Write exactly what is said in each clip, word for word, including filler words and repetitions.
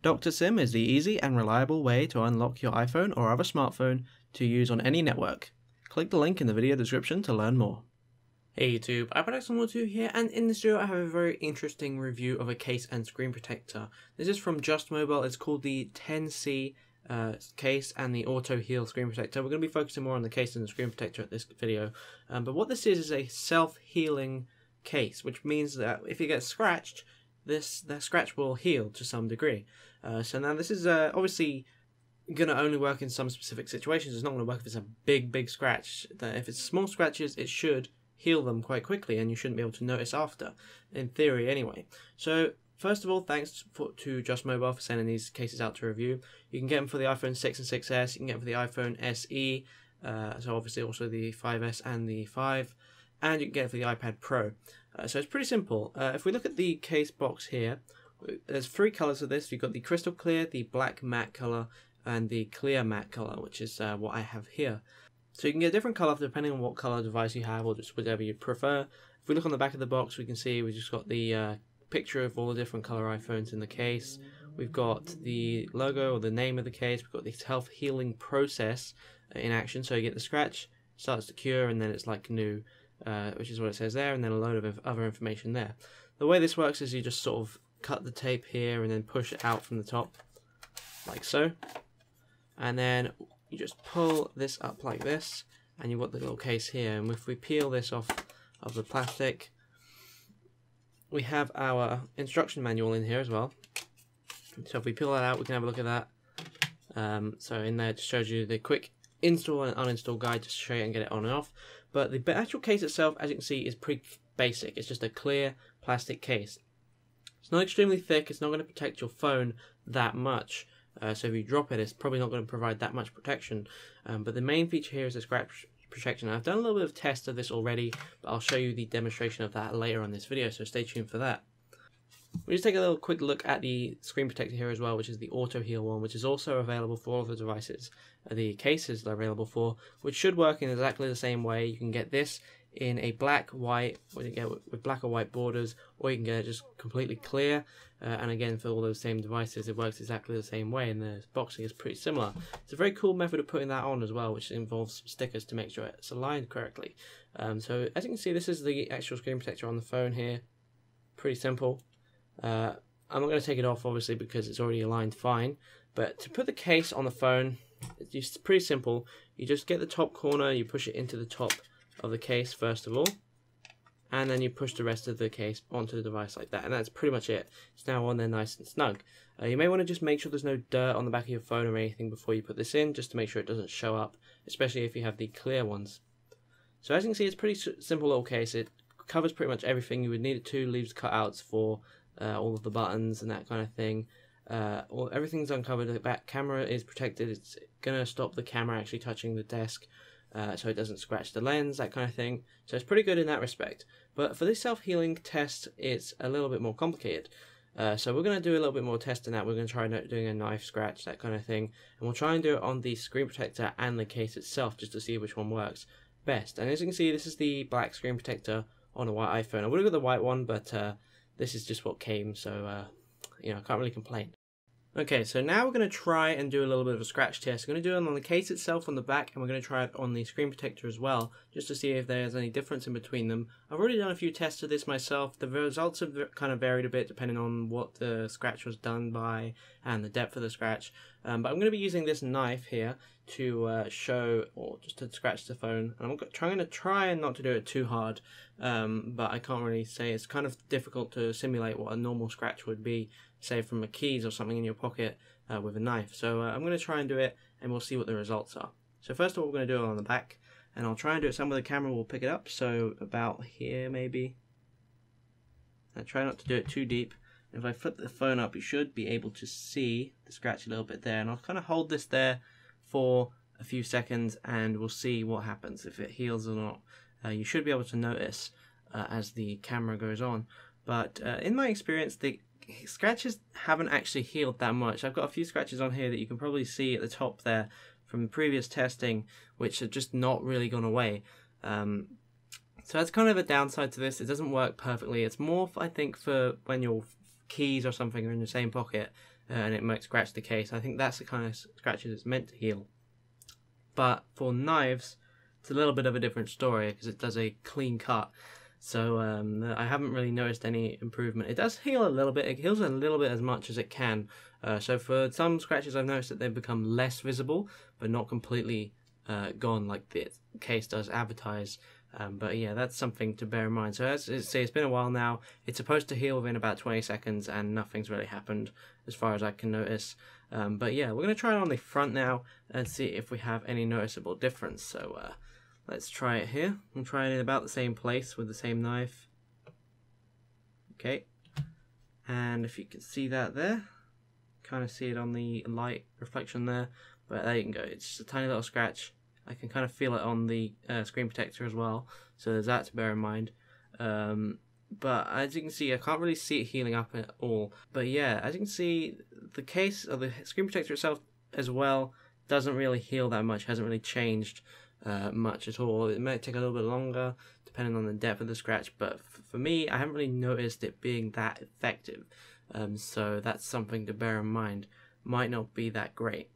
Doctor SIM is the easy and reliable way to unlock your iPhone or other smartphone to use on any network. Click the link in the video description to learn more. Hey YouTube, iPad one two here, and in this video I have a very interesting review of a case and screen protector. This is from Just Mobile. It's called the ten C uh, case and the Auto Heal screen protector. We're going to be focusing more on the case and the screen protector at this video, um, but what this is is a self-healing case, which means that if it gets scratched, this that scratch will heal to some degree. Uh, so now this is uh, obviously going to only work in some specific situations. It's not going to work if it's a big, big scratch. If it's small scratches, it should heal them quite quickly, and you shouldn't be able to notice after, in theory anyway. So first of all, thanks for, to Just Mobile for sending these cases out to review. You can get them for the iPhone six and six S, you can get them for the iPhone S E, uh, so obviously also the five S and the five, and you can get it for the iPad Pro. Uh, so it's pretty simple. Uh, if we look at the case box here, there's three colours of this. You've got the crystal clear, the black matte colour, and the clear matte colour, which is uh, what I have here. So you can get a different colour depending on what colour device you have, or just whatever you prefer. If we look on the back of the box, we can see we've just got the uh, picture of all the different colour iPhones in the case. We've got the logo or the name of the case. We've got the self-healing process in action. So you get the scratch, starts to cure, and then it's like new, uh, which is what it says there, and then a load of other information there. The way this works is you just sort of cut the tape here and then push it out from the top, like so. And then you just pull this up like this, and you've got the little case here. And if we peel this off of the plastic, we have our instruction manual in here as well. So if we peel that out, we can have a look at that. Um, so in there it just shows you the quick install and uninstall guide to show you and get it on and off. But the actual case itself, as you can see, is pretty basic. It's just a clear plastic case. It's not extremely thick. It's not going to protect your phone that much. Uh, so if you drop it, it's probably not going to provide that much protection. Um, but the main feature here is the scratch protection. I've done a little bit of test of this already, but I'll show you the demonstration of that later on this video, so stay tuned for that. We'll just take a little quick look at the screen protector here as well, which is the Auto Heal one, which is also available for all of the devices. Uh, the cases they're available for, which should work in exactly the same way. You can get this in a black, white, or you get with black or white borders, or you can get it just completely clear. Uh, and again, for all those same devices, it works exactly the same way, and the boxing is pretty similar. It's a very cool method of putting that on as well, which involves stickers to make sure it's aligned correctly. Um, so as you can see, this is the actual screen protector on the phone here. Pretty simple. Uh, I'm not going to take it off, obviously, because it's already aligned fine. But to put the case on the phone, it's just pretty simple. You just get the top corner, you push it into the top of the case first of all, and then you push the rest of the case onto the device like that, and that's pretty much it. It's now on there nice and snug. Uh, you may want to just make sure there's no dirt on the back of your phone or anything before you put this in, just to make sure it doesn't show up, especially if you have the clear ones. So as you can see, it's a pretty simple little case. It covers pretty much everything you would need it to, leaves cutouts for uh, all of the buttons and that kind of thing. Uh, well, everything's uncovered. The back camera is protected. It's going to stop the camera actually touching the desk, Uh, so it doesn't scratch the lens, that kind of thing. So it's pretty good in that respect. But for this self-healing test, it's a little bit more complicated. Uh, so we're going to do a little bit more testing that. We're going to try doing a knife scratch, that kind of thing. And we'll try and do it on the screen protector and the case itself, just to see which one works best. And as you can see, this is the black screen protector on a white iPhone. I would have got the white one, but uh, this is just what came, so uh, you know, I can't really complain. Okay, so now we're going to try and do a little bit of a scratch test. We're going to do it on the case itself on the back, and we're going to try it on the screen protector as well, just to see if there's any difference in between them. I've already done a few tests of this myself. The results have kind of varied a bit depending on what the scratch was done by and the depth of the scratch. Um, but I'm going to be using this knife here to uh, show, or just to scratch the phone. And I'm trying to try and not to do it too hard, um, but I can't really say. It's kind of difficult to simulate what a normal scratch would be, say from a keys or something in your pocket uh, with a knife. So uh, I'm going to try and do it, and we'll see what the results are. So first of all, we're going to do it on the back, and I'll try and do it somewhere the camera will pick it up, so about here maybe. I try not to do it too deep. If I flip the phone up, you should be able to see the scratch a little bit there, and I'll kind of hold this there for a few seconds, and we'll see what happens, if it heals or not. Uh, you should be able to notice uh, as the camera goes on, but uh, in my experience, the scratches haven't actually healed that much. I've got a few scratches on here that you can probably see at the top there from previous testing, which have just not really gone away. Um, so that's kind of a downside to this. It doesn't work perfectly. It's more, I think, for when your keys or something are in the same pocket, and it might scratch the case. I think that's the kind of scratches it's meant to heal. But for knives, it's a little bit of a different story because it does a clean cut. So um, I haven't really noticed any improvement. It does heal a little bit. It heals a little bit as much as it can. Uh, so for some scratches, I've noticed that they've become less visible, but not completely uh, gone like the case does advertise. Um, but yeah, that's something to bear in mind. So as I say, it's been a while now. It's supposed to heal within about twenty seconds, and nothing's really happened as far as I can notice. Um, but yeah, we're going to try it on the front now and see if we have any noticeable difference. So uh, let's try it here. I'm trying it in about the same place with the same knife. Okay. And if you can see that there, kind of see it on the light reflection there. But there you can go. It's just a tiny little scratch. I can kind of feel it on the uh, screen protector as well, so there's that to bear in mind. Um, but as you can see, I can't really see it healing up at all. But yeah, as you can see, the case of the screen protector itself as well doesn't really heal that much, hasn't really changed uh, much at all. It might take a little bit longer, depending on the depth of the scratch, but for me, I haven't really noticed it being that effective. Um, so that's something to bear in mind. Might not be that great.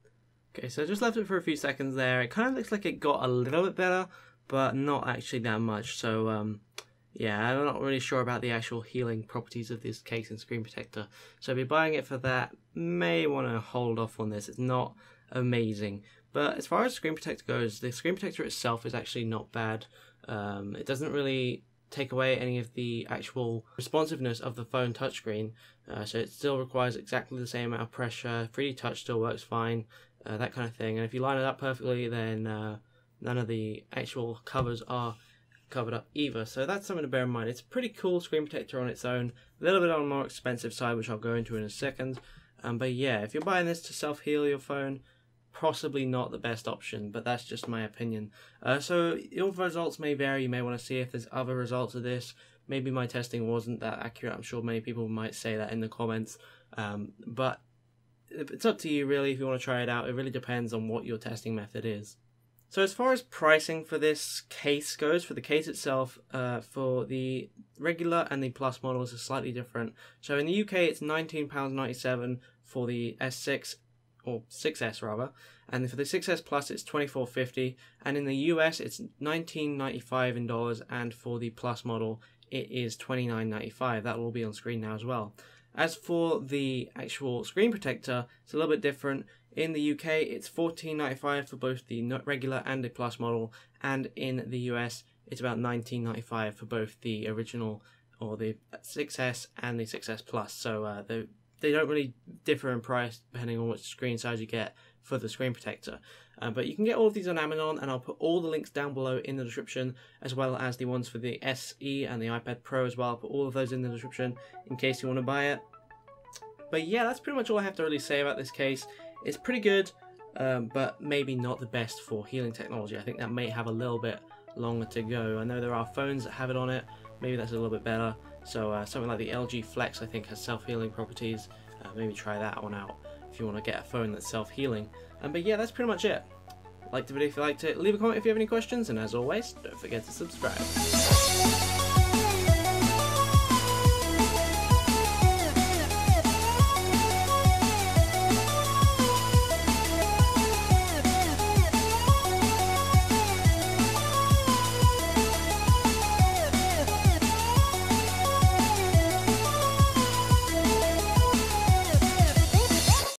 Okay, so I just left it for a few seconds there. It kind of looks like it got a little bit better, but not actually that much. So, um, yeah, I'm not really sure about the actual healing properties of this case and screen protector. So if you're buying it for that, may want to hold off on this. It's not amazing. But as far as screen protector goes, the screen protector itself is actually not bad. Um, it doesn't really take away any of the actual responsiveness of the phone touchscreen. Uh, so it still requires exactly the same amount of pressure. three D touch still works fine. Uh, that kind of thing, and if you line it up perfectly, then uh, none of the actual covers are covered up either, so that's something to bear in mind. It's a pretty cool screen protector on its own, a little bit on the more expensive side, which I'll go into in a second, um, but yeah, if you're buying this to self-heal your phone, possibly not the best option, but that's just my opinion. Uh, so your results may vary. You may want to see if there's other results of this. Maybe my testing wasn't that accurate. I'm sure many people might say that in the comments, um, but it's up to you really if you want to try it out. It really depends on what your testing method is. So as far as pricing for this case goes, for the case itself, uh, for the regular and the plus models is slightly different. So in the U K it's nineteen pounds ninety-seven for the S six, or six S rather, and for the six S Plus it's twenty-four fifty, and in the U S it's nineteen ninety-five in dollars, and for the Plus model it is twenty-nine ninety-five. That will all be on screen now as well. As for the actual screen protector, it's a little bit different. In the U K, it's fourteen ninety-five for both the regular and the Plus model, and in the U S, it's about nineteen ninety-five for both the original, or the six S and the six S Plus. So uh, they they don't really differ in price depending on which screen size you get for the screen protector. Uh, but you can get all of these on Amazon, and I'll put all the links down below in the description, as well as the ones for the S E and the iPad Pro as well. I'll put all of those in the description in case you want to buy it. But yeah, that's pretty much all I have to really say about this case. It's pretty good, um, but maybe not the best for healing technology. I think that may have a little bit longer to go. I know there are phones that have it on it. Maybe that's a little bit better. So uh, something like the L G Flex, I think, has self-healing properties. Uh, maybe try that one out if you want to get a phone that's self-healing. Um, but yeah, that's pretty much it. Like the video if you liked it, leave a comment if you have any questions, and as always, don't forget to subscribe.